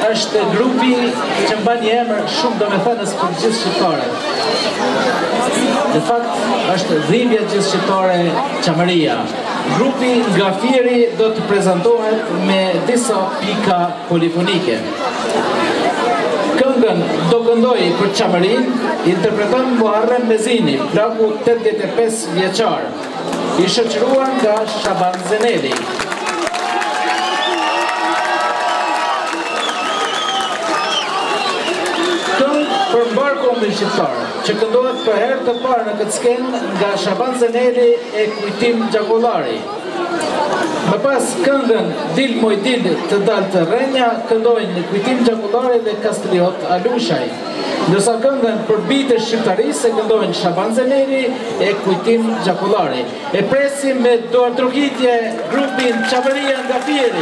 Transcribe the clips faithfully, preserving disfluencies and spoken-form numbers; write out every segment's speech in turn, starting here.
është grupi që mban një emër shumë domethënës për gjithë shqiptarët. Në fakt, është dhimbja gjithë shqiptare Qamëria. Grupi nga Fieri do të prezentohet me disa pika polifonike. Këngën do këndoj për Qamërin, interpreton Muharrem Mezini, plaku tetëdhjetë e pesë vjeçar, i shoqëruar nga Shaban Zeneli. Për mbar kombin shqiptar, që këndohet për herë të parë në këtë skenë nga Shaban Zeneli e Kujtim Gjakullari. Më pas këngën Dil moj dil të dal të rrenja, këndojnë Kujtim Gjakullari dhe Kastriot Alushaj. Ndërsa këngën për bitë shqiptarisë e këndojnë Shaban Zeneli e Kujtim Gjakullari. E presim me dorë trokitje grupin Qamëria nga Fieri.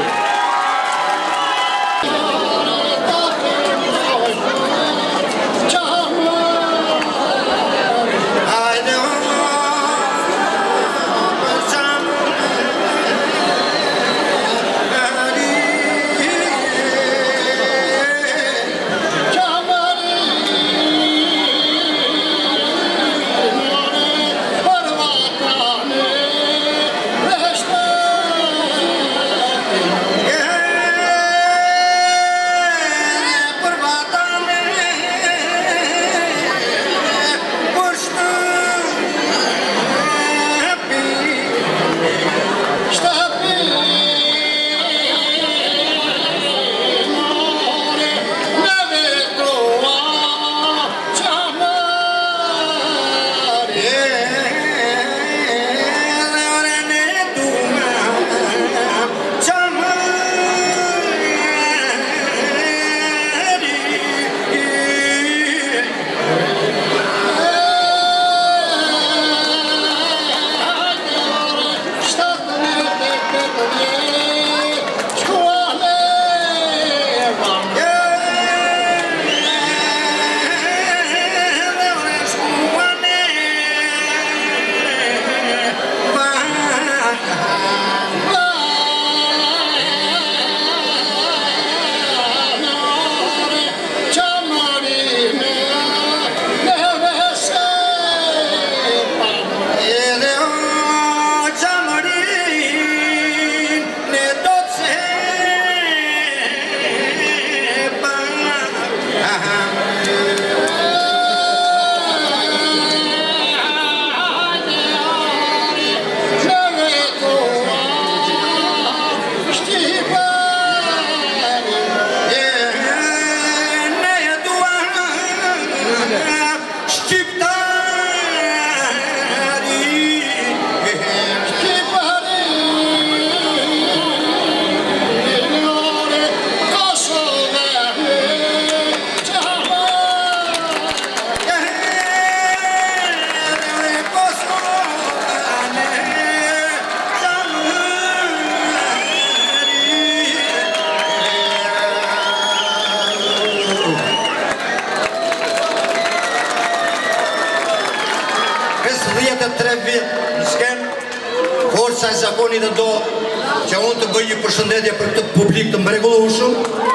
Forca e zakonit dhe do që unë të bëj një përshëndetje për këtë publik të mrekullueshëm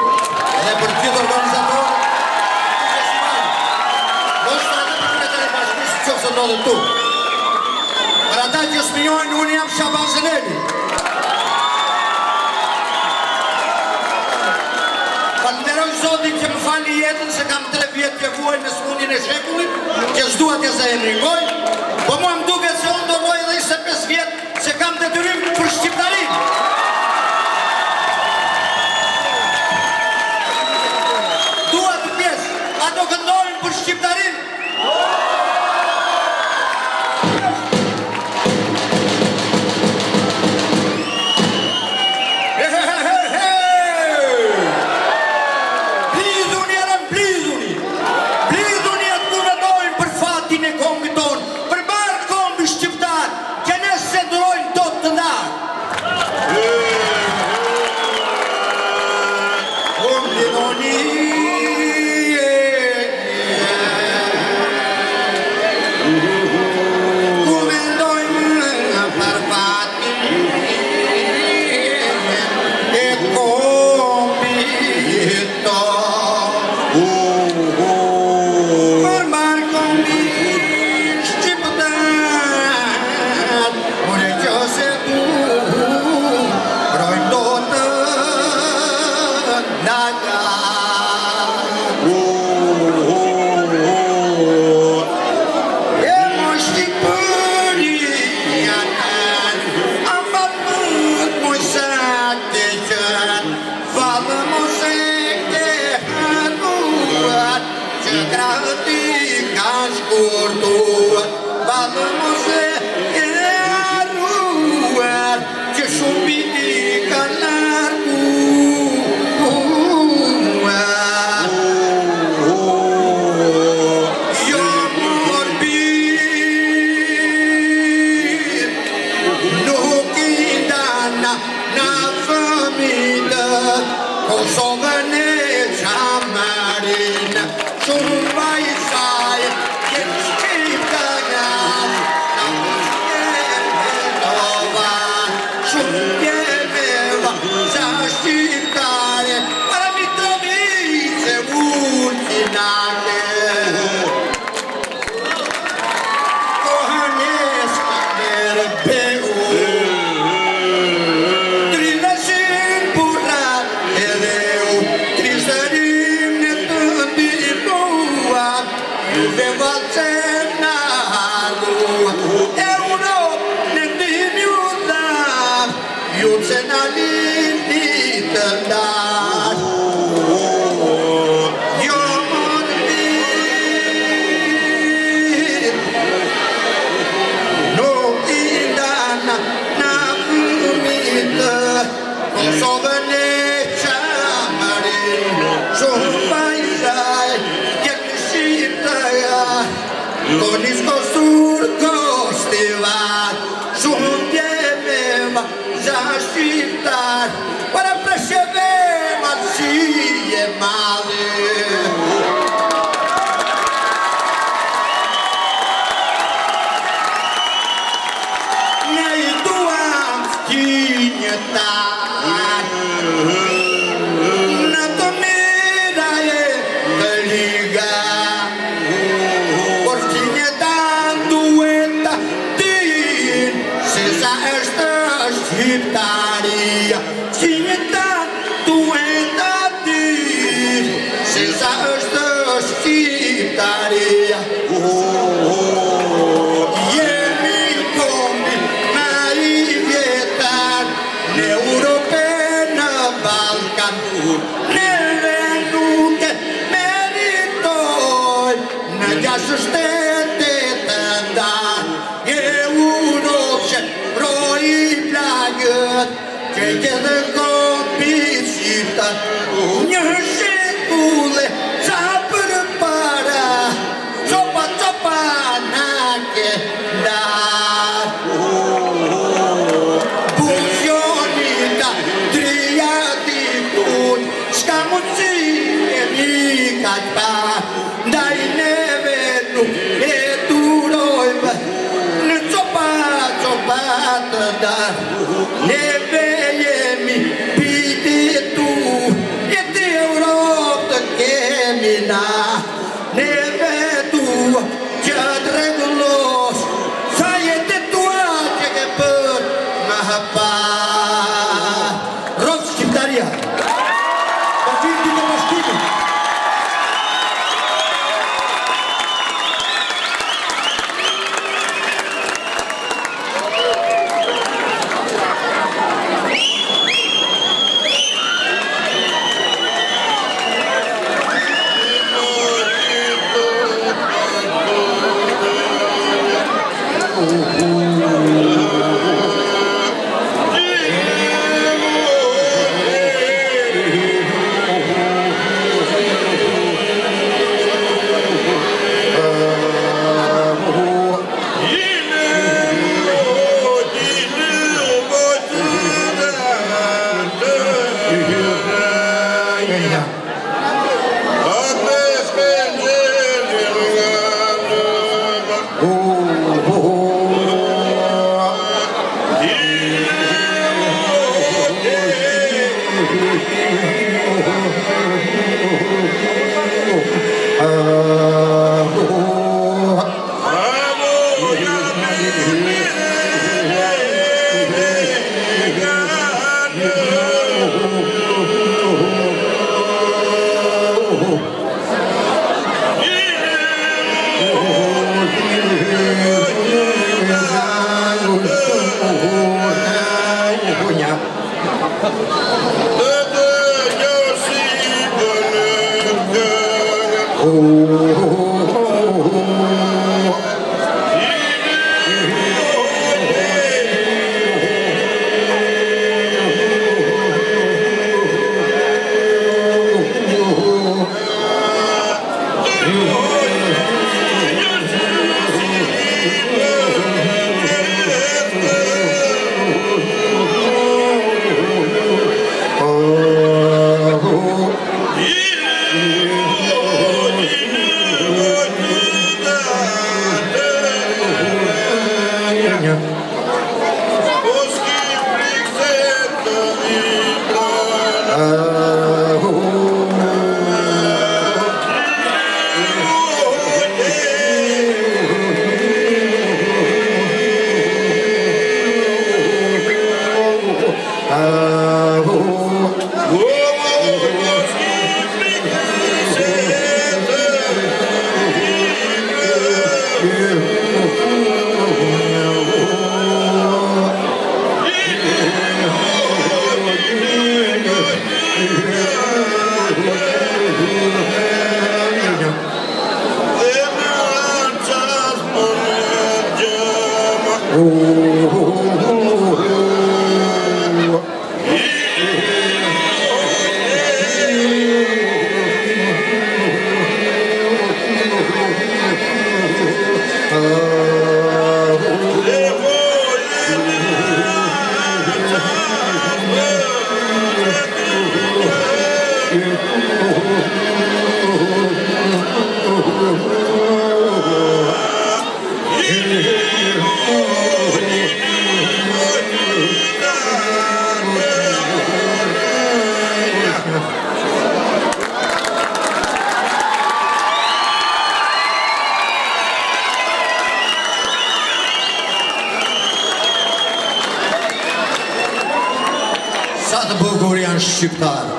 dhe për të gjithë organizatorët. Ndoshta edhe për kryetarin e bashkisë nëse ndodhet tu. Për ata që s'minjojnë, unë jam Shaban Zeneli. Falenderoj Zotin që më fali jetën se kam tre vjetë që vuaj në smundjen e shekullit, që s'dua t'ja se emringoj, po mua më duket se unë do vuaj edhe njëzet e pesë vjetë se kam detyrim për shqiptarin. Dua të pjesë, ato këndojnë për shqiptarin. No. Shqiptar.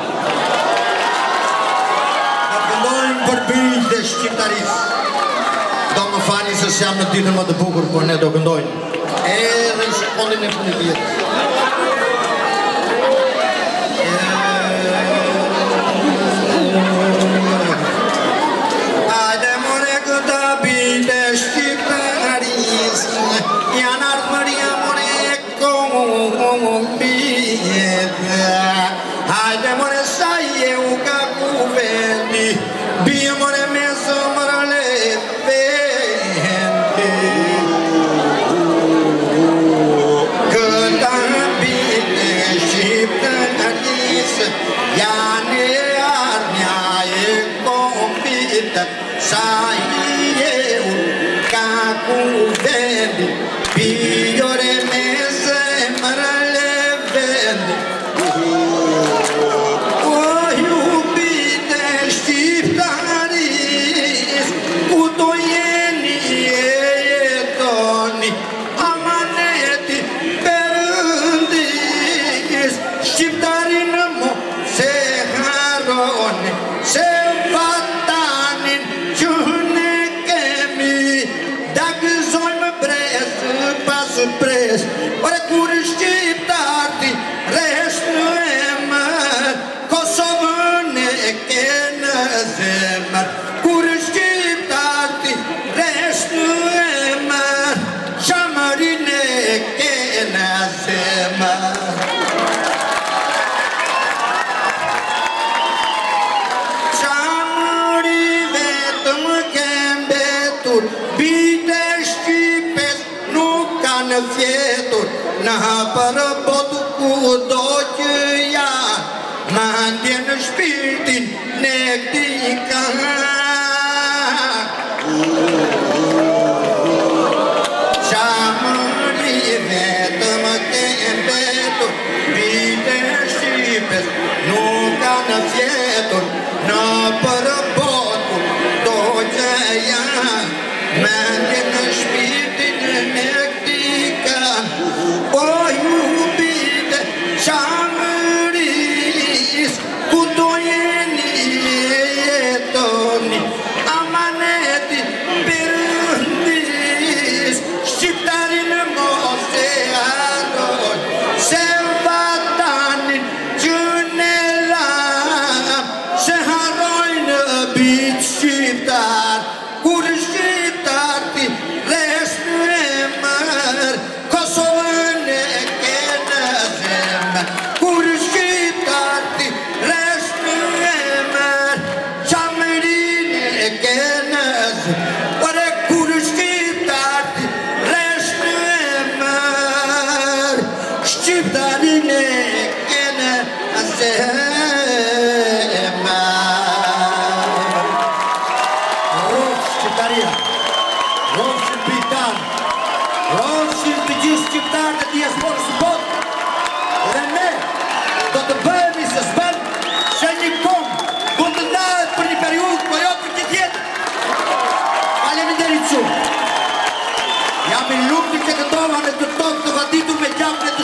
Në këndojmë për bijtë dhe shqiptarisë. Do më fani se s'jam në ditën më të bukur, por ne do këndojmë. Edhe në shkondin e fundit jetës. Hajde more këta bijtë e shqiptarisë, janë ardhëria more kombijetë. Hajde more sa je u ka ku vendi, bie more me zëmër le vendi. Këta bijtë e shqiptarisë janë e armja e kombitë, sa je u ka ku vendi, bie me zëmër le vendi. Ore kur shqiptarti reshtë e mërë, Kosovën e ke në zemër. Kur shqiptarti reshtë e mërë, Shamërin e ke në zemër. Shamëri vetëm ke mbetur, bijtë e Shqipes nuk kanë fjetur, në për botu ku do që janë, më ndje në shpirtin në këti kanë. Shamëri vetëm ke mbetur, bijtë e Shqipes nuk kanë fjetur, në për botu do që janë, më ndje në shpirtin në këti kanë. O ju bijtë Shamëris, ku do jeni e jetoni, amaneti për provane të tokë të vaditur me gjapën e të